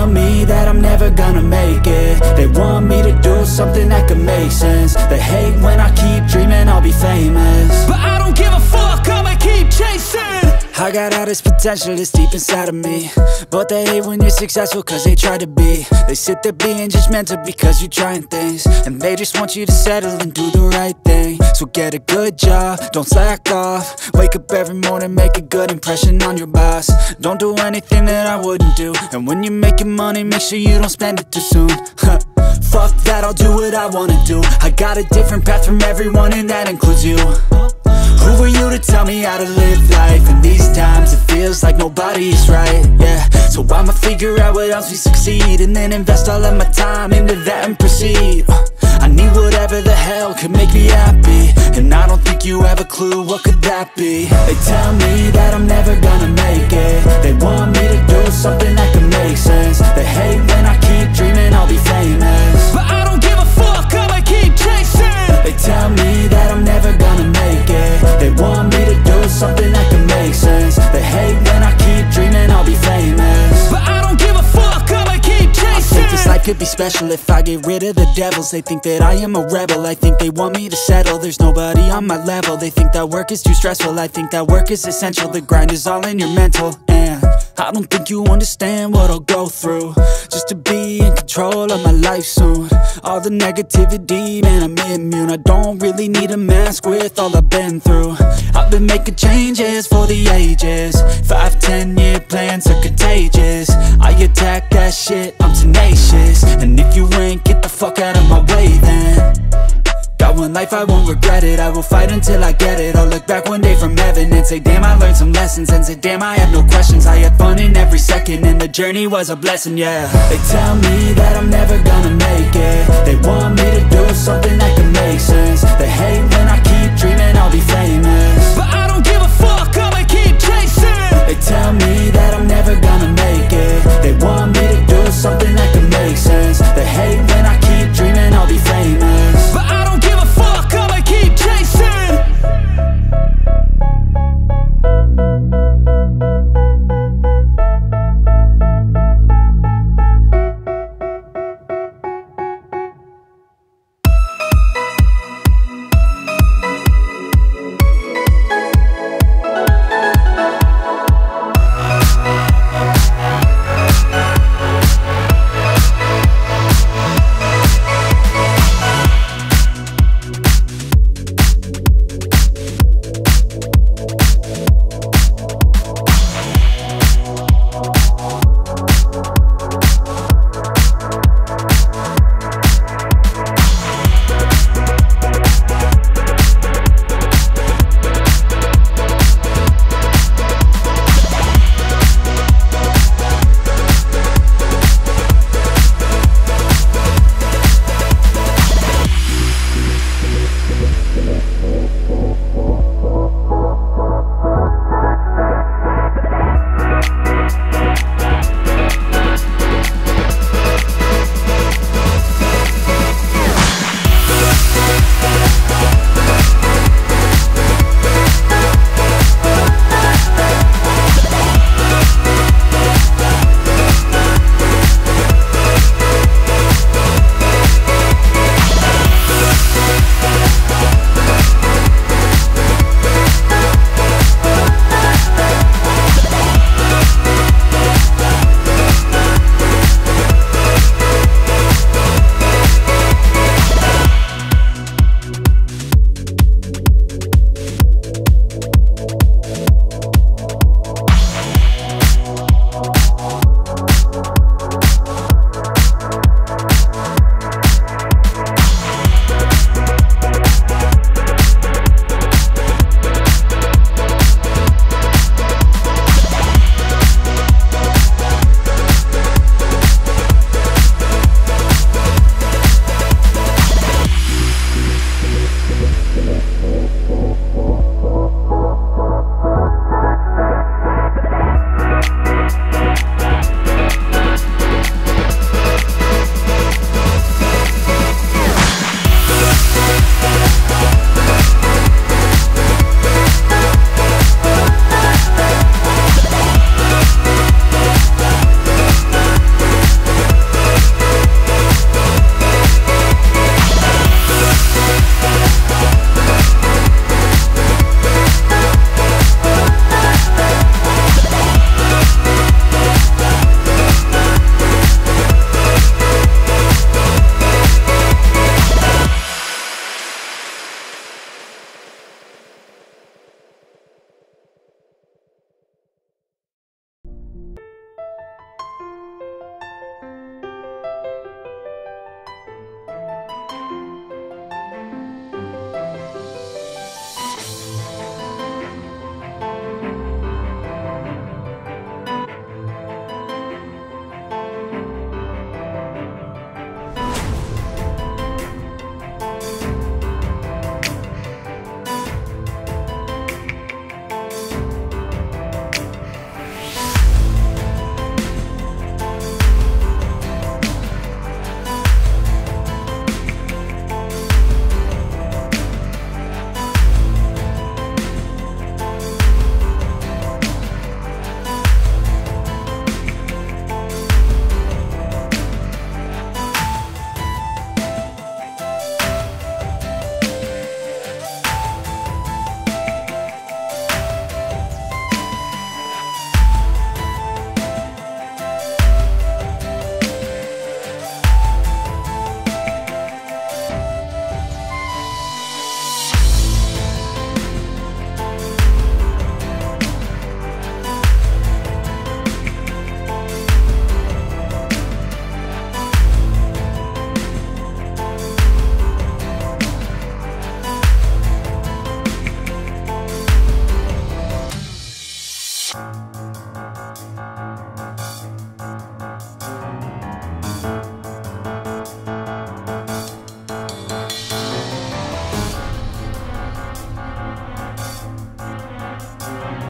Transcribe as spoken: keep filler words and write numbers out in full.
tell me that I'm never gonna make it. They want me to do something that could make sense. They hate when I keep dreaming I'll be famous, but I don't give a fuck, I'ma keep chasing. I got all this potential that's deep inside of me, but they hate when you're successful cause they try to be. They sit there being judgmental because you're trying things, and they just want you to settle and do the right thing. So get a good job, don't slack off. Wake up every morning, make a good impression on your boss. Don't do anything that I wouldn't do, and when you're making money, make sure you don't spend it too soon. Fuck that, I'll do what I wanna do. I got a different path from everyone, and that includes you. Who are you to tell me how to live life? In these times it feels like nobody's right, yeah. So I'ma figure out what else we succeed, and then invest all of my time into that and proceed. I need whatever the hell could make me happy, and I don't think you have a clue what could that be. They tell me that I'm never gonna make it. They want me to do something that could make sense. They hate when I keep dreaming I'll be famous, but I don't give a fuck, I'ma keep chasing. They tell me that I'm never gonna make it. They want me to do something that can make sense. They hate when I keep dreaming I'll be famous, but I don't give a fuck, I'ma keep chasing. I think this life could be special if I get rid of the devils. They think that I am a rebel, I think they want me to settle. There's nobody on my level. They think that work is too stressful, I think that work is essential. The grind is all in your mental, and I don't think you understand what I'll go through just to be in control of my life soon. All the negativity, man, I'm immune. I don't really need a mask with all I've been through. I've been making changes for the ages. Five, ten year plans are contagious. I attack that shit, I'm tenacious. And if you ain't, get the fuck out of my way then. Got one life, I won't regret it. I will fight until I get it. I'll look back one day from heaven and say, damn, I learned some lessons. And say, damn, I had no questions. I had fun in every second, and the journey was a blessing, yeah. They tell me that I'm never gonna make it.